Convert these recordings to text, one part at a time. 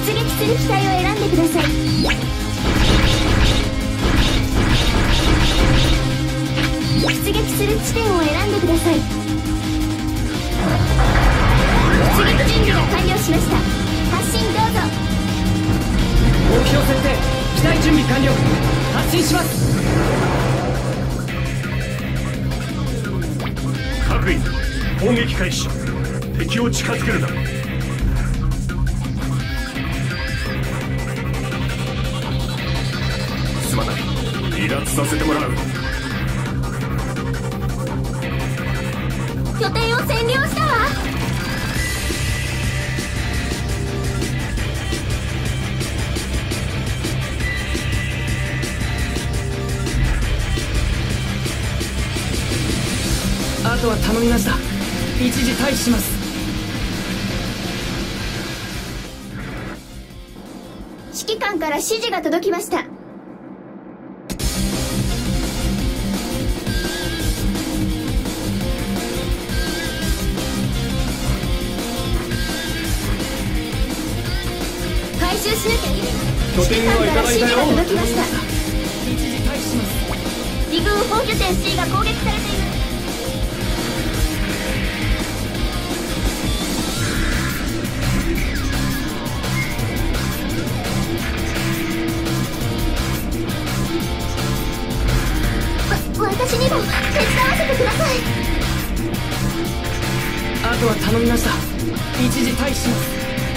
出撃する機体を選んでください。出撃する地点を選んでください。出撃準備が完了しました。発進どうぞ。 目標設定、機体準備完了。発進します。 各員、攻撃開始。敵を近づけるな。すまない、離脱させてもらう。 拠点を占領したわ。 あとは頼みました。一時退避します。 指揮官から指示が届きました。回収しなきゃいけない。指揮官から指示が届きました。 一時退避します。 自軍本拠点 C が攻撃されています。私にも手伝わせてください。 あとは頼みました。一時退避します。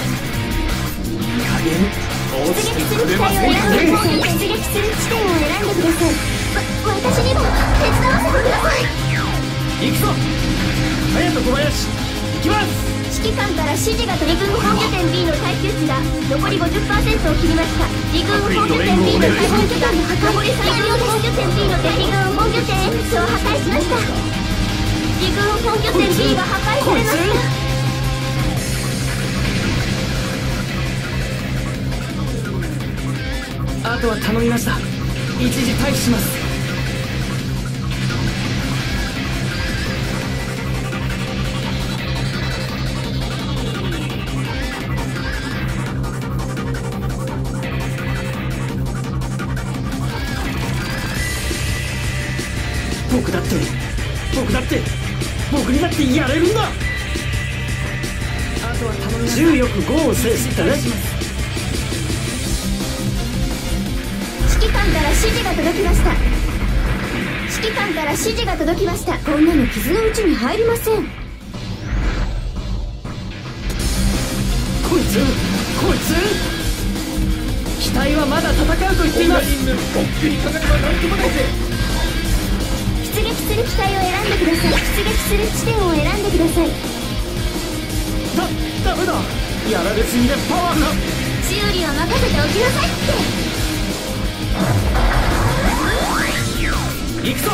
加減落ちてくれませんかね。 出撃する地点を選んでください。私にも手伝わせてください。 行くぞ隼人小林、行きます。 指揮官から指示が取り軍本拠点 B の耐久値が残り 50% を切りました。自軍本拠点 B の耐久値が残り最良本拠点 B の敵軍本拠点 X を破壊しました。自軍本拠点 B が破壊されました。 あとは頼みました。一時退避します。僕にだってやれるんだ。あとは頼みました。 重力5を制すってね。 指揮官から指示が届きました。指揮官から指示が届きました。こんなの傷のうちに入りません。 こいつ機体はまだ戦うと言っています。 コックにかかればなんともないぜ。 出撃する機体を選んでください。出撃する地点を選んでください。 ダメだ、やられすぎでパワーが。 修理は任せておきなさいって。 行くぞ。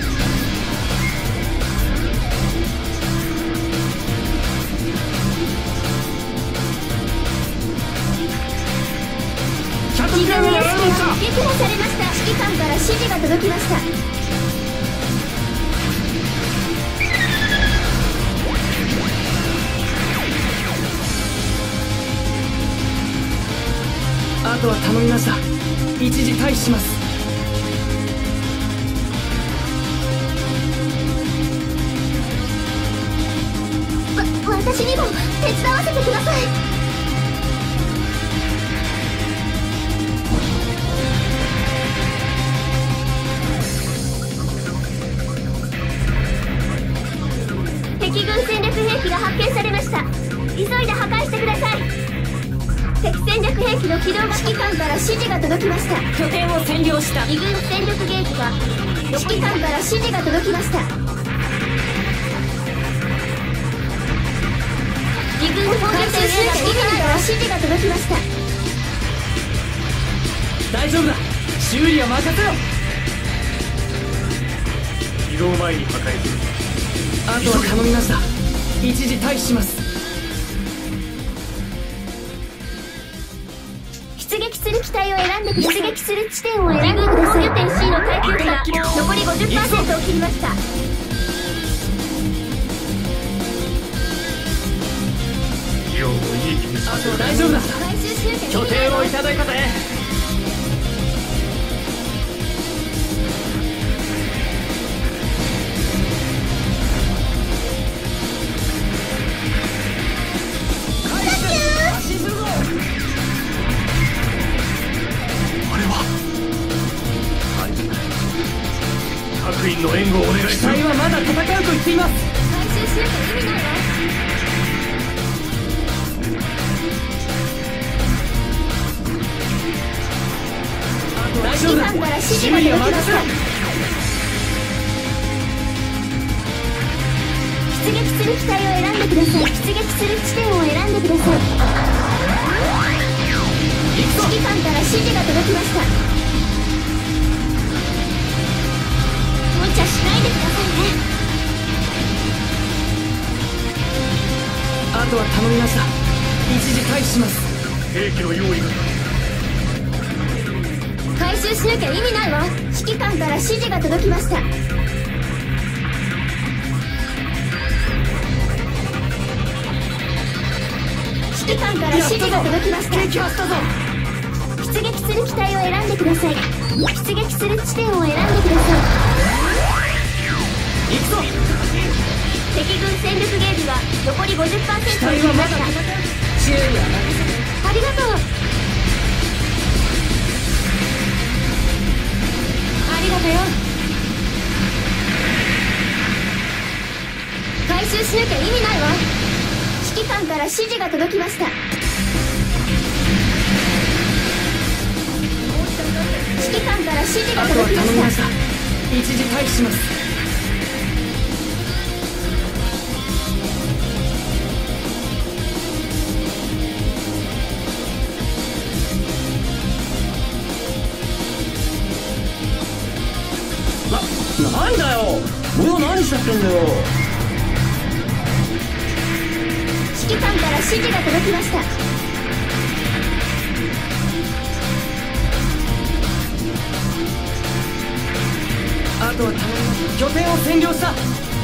自軍の指揮が撃破されました。指揮官から指示が届きました。 あとは頼みました。一時退避します。 私にも手伝わせてください。敵軍戦略兵器が発見されました。急いで破壊してください。敵戦略兵器の起動が。指揮官から指示が届きました。 拠点を占領した。 自軍戦力ゲージが。指揮官から指示が届きました。自軍本拠点 A が。指揮官から指示が届きました。 大丈夫だ、修理は任せろ。 移動前に破壊する。 あとは頼みました。一時退避します。 出撃する機体を選んでください。出撃する地点を選んでください。本拠点 C の耐久値が残り 50% を切りました。 気温をいい気にさせる。 大丈夫だ、 回収しなきゃい員の援護をお願い機する。 体はまだ戦うと言っています。 回収しなきゃ意味ないわ。 大丈夫だ。 指揮官から指示修が理は任せろ。 届きました。出撃する機体を選んでください。出撃する地点を選んでください。 行くぞ。 指揮官から指示が届きました。無茶しないでくださいね。 あとは頼みました。一時退避します。 兵器の用意が。 回収しなきゃ意味ないわ。指揮官から指示が届きました。指揮官から指示が届きました。 激はしたぞ。 出撃する機体を選んでください。出撃する地点を選んでください。 行くぞ。 敵軍戦力ゲージが残り 50% を機体切りはまだました。 修理は任せろ。 ありがとう。ありがとよ。回収しなきゃ意味ないわ。指揮官から指示が届きました。指揮官から指示があとは届きまし頼みました。一時退避します。なんだよ。もう何しちゃってんだよ。 指揮官から指示が届きました。 あとは頼みます。拠点を占領した。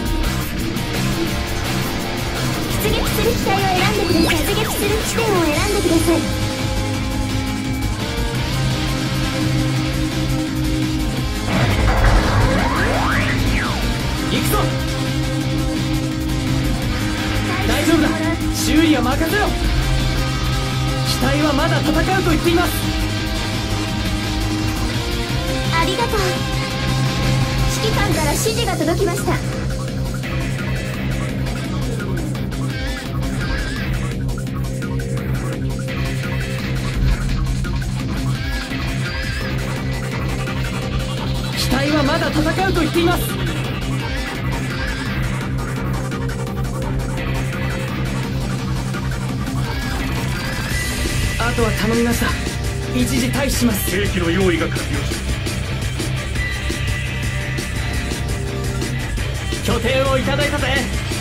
出撃する機体を選んでください。出撃する地点を選んでください。 行くぞ。大丈夫だ。修理は任せろ。機体はまだ戦うと言っています。 ありがとう。指揮官から指示が届きました。 機体はまだ戦うと言っています。あとは頼みました。一時退避します。 兵器の用意が完了した。 拠点をいただいたぜ。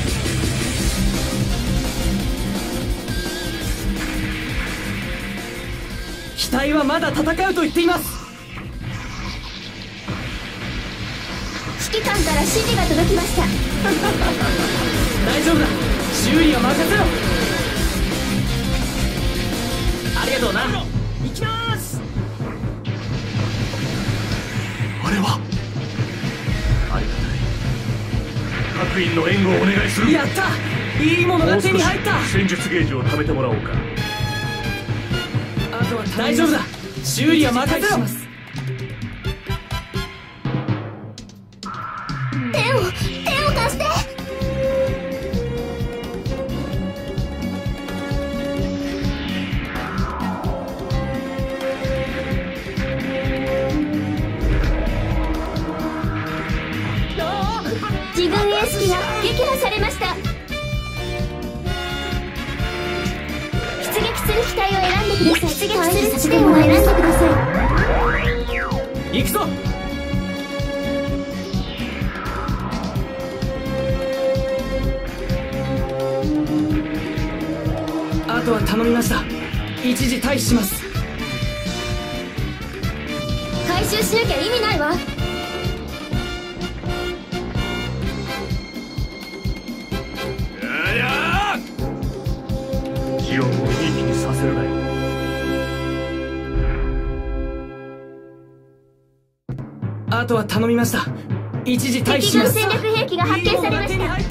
機体はまだ戦うと言っています。 指揮官から指示が届きました。 大丈夫だ。修理は任せろ。ありがとうな。行きます。 あれはありがたい。各員の援護をお願いする。 やった。いいものが手に入った。 戦術ゲージを貯めてもらおうか。 あとは大丈夫だ。修理は任せろ。 手を貸して。自軍エース機が撃破されました。出撃する機体を選んでください。出撃する地点を選んでください。 行くぞ。あとは頼みました。一時退避します。 回収しなきゃ意味ないわ。 ジオンをいい気にさせるなよ。 あとは頼みました。一時退避敵します。 軍戦略兵器が発見されまいいものが手した。 に入った。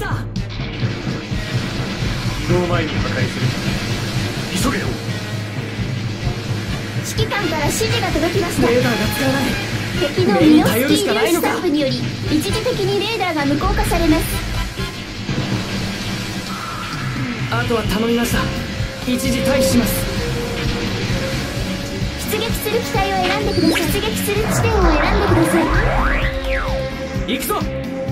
移動前に破壊する。急げよ。 指揮官から指示が届きました。 レーダーが使えない。 敵のミノフスキー粒子散布により一時的にレーダーが無効化されます。 あとは頼みました。一時退避します。 出撃する機体を選んでください。出撃する地点を選んでください。 行くぞ。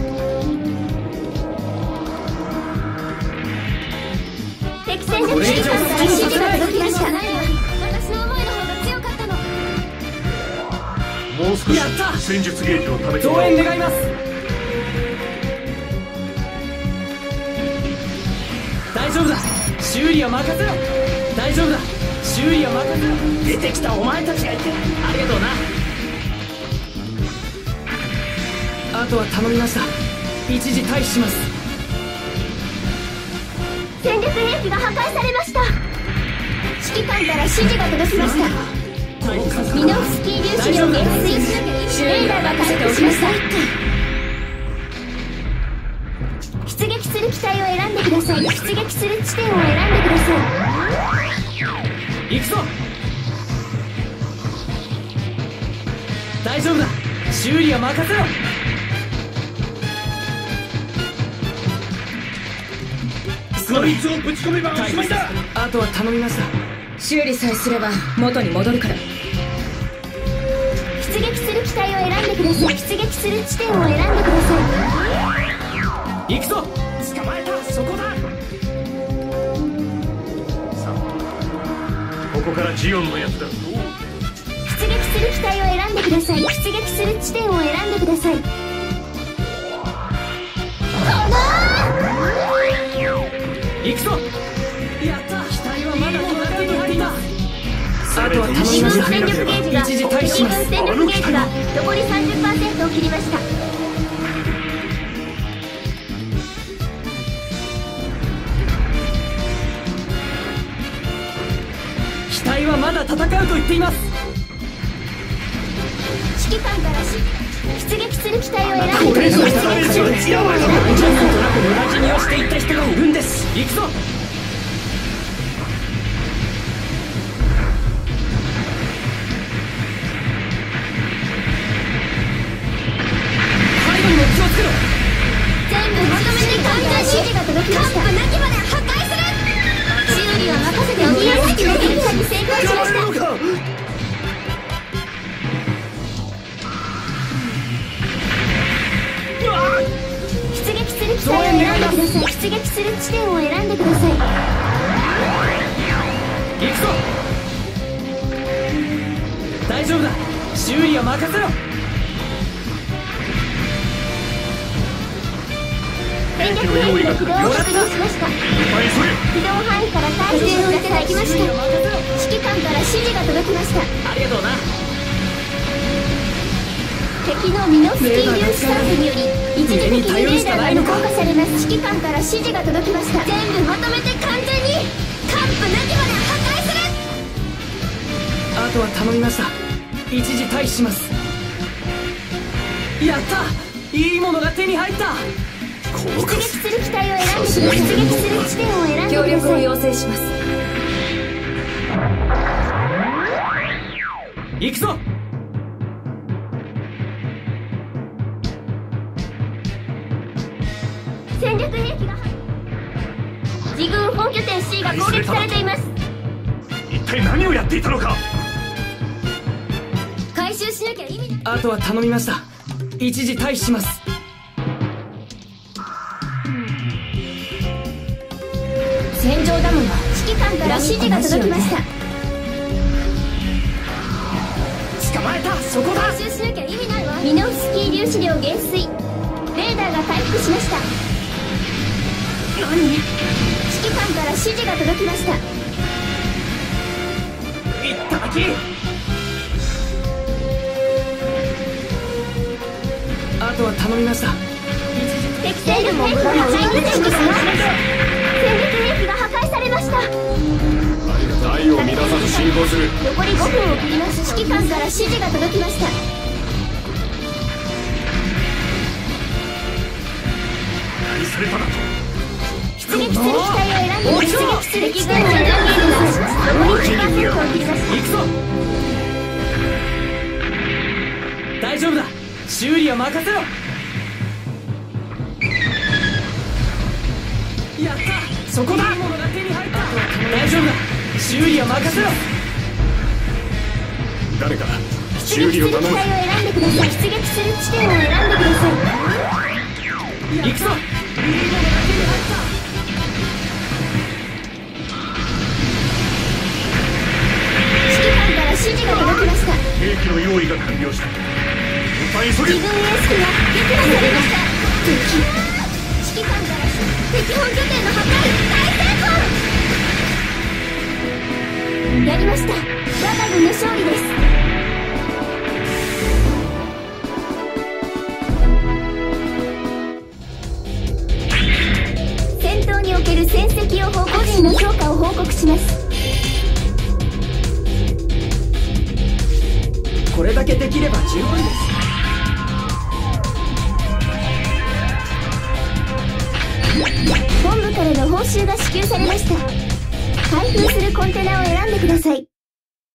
敵戦力指揮官から指示が届きました。私の思いの方が強かったの。 もう少し戦術ゲージを貯めて増援願います。大丈夫だ、修理は任せろ。大丈夫だ、修理は任せろ。出てきたお前たちがいてありがとうな。あとは頼みました。一時退避します。 戦略兵器が破壊されました。指揮官から指示が届きました。ミノフスキー粒子量減衰、レーダーが回復しました。出撃する機体を選んでください。出撃する地点を選んでください。 行くぞ。大丈夫だ、修理は任せろ。 こいつをぶち込めばおしまいだ。 あとは頼みました。 修理さえすれば元に戻るから。 出撃する機体を選んでください。出撃する地点を選んでください。行くぞ。 捕まえた、そこだ。さあ、ここからジオンのやつだ。 出撃する機体を選んでください。出撃する地点を選んでください。 行くぞ。やった。機体はまだ手に入った。あとは頼みま 2 した。 分戦力ゲージが一時退避します。 2分戦力ゲージが残り 30% を切りました。 機体はまだ戦うと言っています。 指揮官から出撃する機体を選んでください。出撃する地点を選んでください。 なんとなく無駄死にをしていった人がいるんです。行くぞ。背後にも気をつけろ。 全部まとめて完全に指示が届きました。幹部なきまで破壊する。修理は任せておきます。敵の撃破に成功しました。出撃する機体を選んでください。出撃する地点を選んでください。 行くぞ。大丈夫だ、修理は任せろ。 戦略兵器の軌道を確認しました。軌道範囲から退避をいただきました。指揮官から指示が届きました。 ありがとうな。 敵のミノフスキー粒子散布により一時的にレーダーが無効化されます。指揮官から指示が届きました。全部まとめて完全に幹部なきまで破壊する。 あとは頼みました。一時退避します。やった、いいものが手に入った。 出撃する機体を選んでください。出撃する地点を選んでください。 協力を要請します。 行くぞ。 戦略兵器が自軍本拠点 C が攻撃されています。 一体何をやっていたのか。 回収しなきゃ意味ない。 あとは頼みました。一時退避します。 戦場だもの。 指揮官から指示が届きました。 捕まえた、そこだ。 回収しなきゃ意味ないわ。ミノフスキー粒子量減衰、レーダーが回復しました。 何。 指揮官から指示が届きました。 いっただき。あとは頼みました。 敵戦力兵器が破壊されました。戦略兵器が破壊されました。 台を乱さず進行する。 残り5分を切ります。指揮官から指示が届きました。 何されただと。 出撃する機体を選んで出撃する機体を選んでいます。残り 10% を切ります。 行くぞ。 大丈夫だ。修理は任せろ。やった。そこだ。いいものが手に入った。大丈夫だ。修理は任せろ。 誰か出撃する機体を選んでください。出撃する地点を選んでください。 行くぞ。いいものが手に入った。 指揮官から指示が届きました。 兵器の用意が完了した。急げ。 自分エース機が撃破されました。指揮官から敵本拠点の破壊大成功。やりました。我が軍の勝利です。戦闘における戦績を報告時の評価を報告します。 これだけできれば十分です。 本部からの報酬が支給されました。開封するコンテナを選んでください。